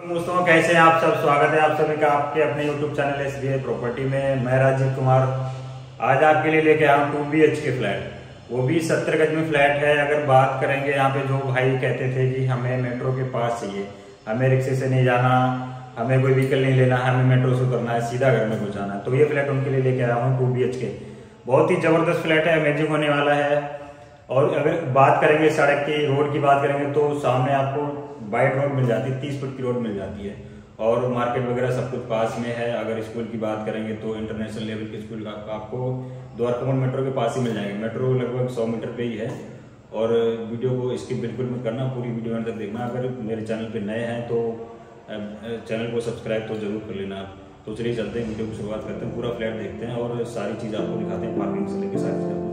दोस्तों कैसे हैं आप सब। स्वागत है आप सभी का आपके अपने YouTube चैनल SBI प्रॉपर्टी में। मैं राजीव कुमार आज आपके लिए लेके आया हूँ 2 BHK फ्लैट, वो भी 70 गज में फ्लैट है। अगर बात करेंगे यहाँ पे जो भाई कहते थे कि हमें मेट्रो के पास चाहिए, हमें रिक्शे से नहीं जाना, हमें कोई व्हीकल नहीं लेना, हमें मेट्रो से उतरना है, सीधा घर में घुस जाना है, तो ये फ्लैट उनके लिए लेके आया हूँ 2 BHK। बहुत ही जबरदस्त फ्लैट है, अमेजिंग होने वाला है। और अगर बात करेंगे सड़क की, रोड की बात करेंगे तो सामने आपको वाइड रोड मिल जाती है, 30 फुट की रोड मिल जाती है और मार्केट वगैरह सब कुछ पास में है। अगर स्कूल की बात करेंगे तो इंटरनेशनल लेवल के स्कूल का आपको द्वारका मेट्रो के पास ही मिल जाएंगे। मेट्रो लगभग 100 मीटर पे ही है। और वीडियो को स्किप बिल्कुल मत करना, पूरी वीडियो अंत तक देखना। अगर मेरे चैनल पे नए हैं तो चैनल को सब्सक्राइब तो जरूर कर लेना। तो चलिए चलते हैं, वीडियो की शुरुआत करते हैं, पूरा फ्लैट देखते हैं और सारी चीज़ आपको दिखाते हैं, पार्किंग से लेकर सारी चीज़।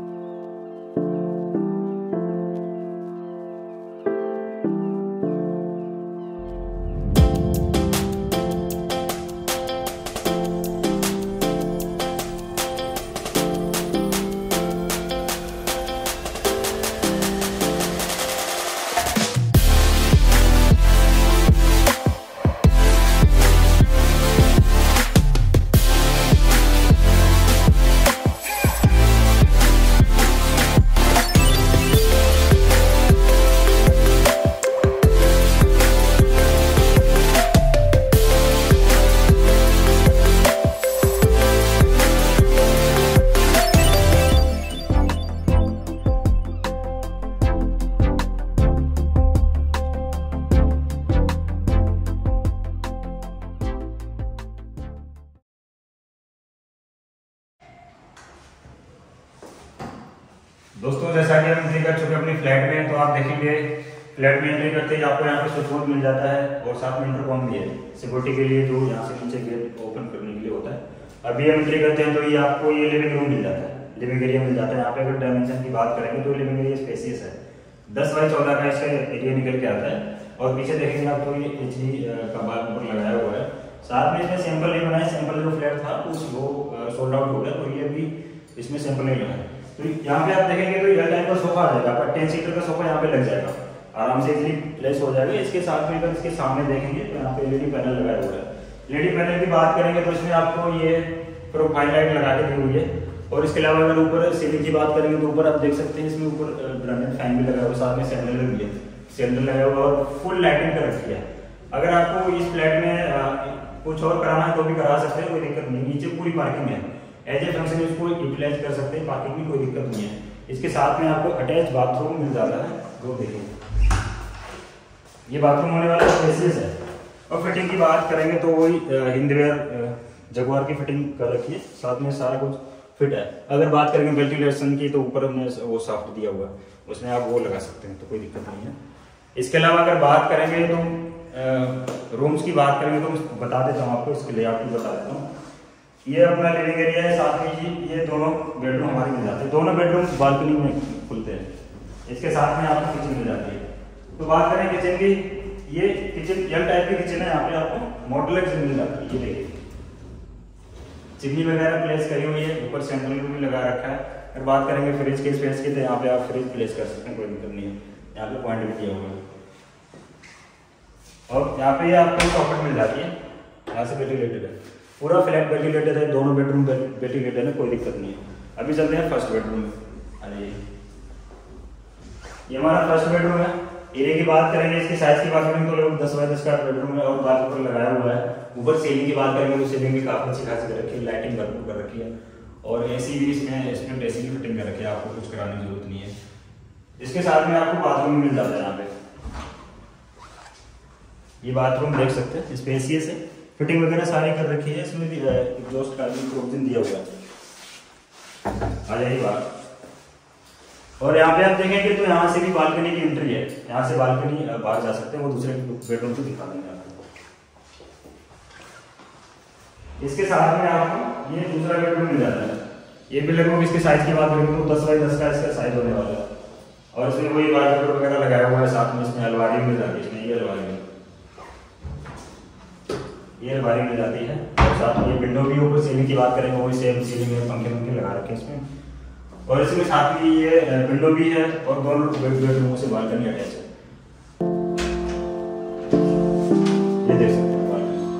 दोस्तों जैसा कि हम एंट्री कर चुके अपने फ्लैट में, तो आप देखेंगे फ्लैट में एंट्री करते ही आपको यहाँ पे स्विच बोर्ड मिल जाता है और साथ में इंटरकॉम भी है सिक्योरिटी के लिए, जो यहाँ से नीचे गेट ओपन करने के लिए होता है। अभी हम एंट्री करते हैं तो ये आपको ये लिविंग रूम मिल जाता है, लिविंग एरिया मिल जाता है। यहाँ पे अगर डायमेंशन की बात करेंगे तो लिविंग एरिया स्पेसियस है, 10 बाई 14 का इसका एरिया निकल के आता है। और पीछे देखेंगे आप तो ये HD का बाल ऊपर लगाया हुआ है। साथ में इसमें सैंपल नहीं बनाया, सैंपल जो फ्लैट था वो सोल्ड आउट हो गया, तो ये अभी इसमें सैंपल नहीं लगा है। तो यहाँ पे आप देखेंगे तो एल टाइप का सोफा आ जाएगा, आपका 10 सीटर का सोफा यहाँ पे लग जाएगा, आराम से इजीली प्लेस हो जाएगा। इसके साथ में अगर इसके सामने देखेंगे तो यहाँ पे LED पैनल लगाया हुआ है। LED पैनल की बात करेंगे तो इसमें आपको ये प्रोफाइल लाइट लगा के दी हुई है। और इसके अलावा अगर ऊपर सीलिंग की बात करेंगे तो ऊपर आप देख सकते हैं इसमें ऊपर ब्रांडेड फैन भी लगा हुआ है, साथ में सैंडलर भी है, सैंडल लगा हुआ और फुल लाइटिंग कर रखी है। अगर आपको इस फ्लैट में कुछ और कराना है तो भी करा सकते हैं, कोई दिक्कत नहीं। नीचे पूरी पार्किंग है, एज ए फंक्शन इसको यूटिलाइज कर सकते हैं, पार्किंग में कोई दिक्कत नहीं है। इसके साथ में आपको अटैच बाथरूम मिल जाता है, वो देखिए ये बाथरूम होने वाला स्पेसियस है। और फिटिंग की बात करेंगे तो वही हिंदवेयर जगुआर की फिटिंग कर रखी है, साथ में सारा कुछ फिट है। अगर बात करेंगे वेंटिलेशन की तो ऊपर हमने वो सॉफ्ट दिया हुआ है, उसमें आप वो लगा सकते हैं, तो कोई दिक्कत नहीं है। इसके अलावा अगर बात करेंगे तो रूम्स की बात करेंगे तो बता देता हूँ आपको, इसके लेआउट भी बता देता हूँ। ये अपना लिविंग एरिया है, साथ में ये दोनों बेडरूम हमारे मिल जाते हैं, दोनों बेडरूम बालकनी में खुलते हैं। इसके साथ में आपको किचन मिल जाती है। तो बात करें किचन की, ये किचन एल टाइप की किचन है, यहाँ पे आपको मॉड्यूलर किचन मिल जाती है। ये देखिए चिमनी वगैरह प्लेस करी हुई है, ऊपर सेंट्रल भी लगा रखा है। अगर बात करेंगे फ्रिज के स्पेस की तो यहाँ पे आप फ्रिज प्लेस कर सकते हैं, कोई दिक्कत नहीं है। यहाँ पे पॉइंट भी दिया हुआ है और यहाँ पे आपको सॉकेट मिल जाती है, यहाँ से वेंटिलेटेड है, पूरा फ्लैट वेंटिलेटेड है, दोनों बेडरूम वेंटिलेटेड है, कोई दिक्कत नहीं है। अभी चलते हैं फर्स्ट बेडरूम में। अरे ये हमारा फर्स्ट बेडरूम है। एरिया की बात करेंगे, इसकी साइज की बात करेंगे तो लगभग 10 बाई 10 का बेडरूम है और बात ऊपर लगाया हुआ है। ऊपर सीलिंग की बात करेंगे तो सीलिंग भी काफी अच्छी खासी कर रखी है, लाइटिंग भरपूर कर रखी है और AC भी इसमें AC की फिटिंग कर रखी है, आपको कुछ कराने की जरूरत नहीं है। इसके साथ में आपको बाथरूम मिल जाता है। यहाँ पे ये बाथरूम देख सकते हैं, स्पेसियस है, फिटिंग वगैरह सारी कर रखी है। इसमें भी एग्जॉस्ट का भी प्रोविजन दिया हुआ है। आ जाइए बात। और यहाँ पे आप देखेंगे तो यहाँ से भी बालकनी की एंट्री है, यहाँ से बालकनी बाहर जा सकते हैं, वो दूसरे बेडरूम को दिखा देंगे आपको। इसके साथ में आपको ये दूसरा बेडरूम मिल जाता है। ये भी लगभग इसके साइज की बात करें तो 10 बाई 10 का इसका साइज होने वाला है और इसमें वही वॉलपेपर वगैरह लगाया हुआ है, साथ में इसमें अलमारी मिल जाती है। इसमें ये अलमारी मिल जाती है और साथ में ये विंडो भी, ऊपर सीलिंग की बात करेंगे वही सेम सीलिंग है, पंखे लगा रखे हैं इसमें। और इसमें साथ में ये विंडो भी है और दोनों बेडरूमों से बालकनी अटैच है। ये ये देख सकते हो।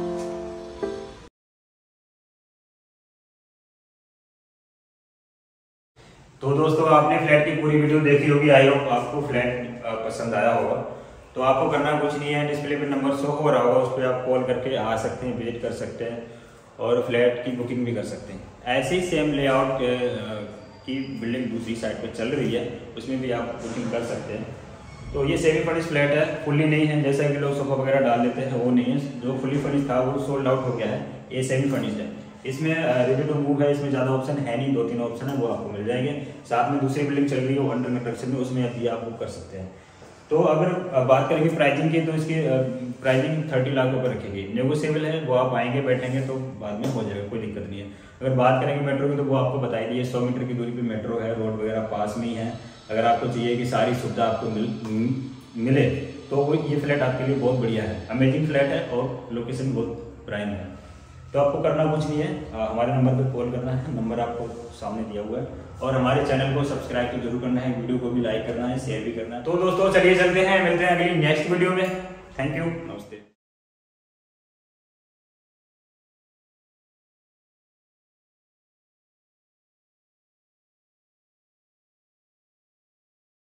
तो दोस्तों आपने फ्लैट की पूरी वीडियो देखी होगी, आई होप आपको फ्लैट पसंद आया होगा। तो आपको करना कुछ नहीं है, डिस्प्ले पे नंबर शो हो रहा होगा, उस पर आप कॉल करके आ सकते हैं, विजिट कर सकते हैं और फ्लैट की बुकिंग भी कर सकते हैं। ऐसे ही सेम लेआउट की बिल्डिंग दूसरी साइड पे चल रही है, उसमें भी आप बुकिंग कर सकते हैं। तो ये सेमी फर्निश फ्लैट है, फुल्ली नहीं है जैसा कि लोग सोफा वगैरह डाल देते हैं, वो नहीं है। जो फुली फर्निश था वो सोल्ड आउट हो गया है, ये सेमी फर्निश्ड है। इसमें रेडी टू मूव है, इसमें ज़्यादा ऑप्शन है नहीं, 2-3 ऑप्शन है वो आपको मिल जाएंगे। साथ में दूसरी बिल्डिंग चल रही है अंडर कंस्ट्रक्शन में, उसमें भी आप बुक कर सकते हैं। तो अगर बात करेंगे प्राइसिंग की, तो इसकी प्राइसिंग 30 लाख रुपये रखेगी। नेगोशिएबल है, वो आप आएंगे बैठेंगे तो बाद में हो जाएगा, कोई दिक्कत नहीं है। अगर बात करेंगे मेट्रो की, तो वो आपको बताई दी है, 100 मीटर की दूरी पे मेट्रो है, रोड वगैरह पास में ही है। अगर आपको चाहिए कि सारी सुविधा आपको मिले तो वो ये फ्लैट आपके लिए बहुत बढ़िया है, अमेजिंग फ्लैट है और लोकेशन बहुत प्राइम है। तो आपको करना कुछ नहीं है, हमारे नंबर पर कॉल करना है, नंबर आपको सामने दिया हुआ है। और हमारे चैनल को सब्सक्राइब तो जरूर करना है, वीडियो को भी लाइक करना है, शेयर भी करना है। तो दोस्तों चलिए चलते हैं, मिलते हैं अगली नेक्स्ट वीडियो में। थैंक यू, नमस्ते।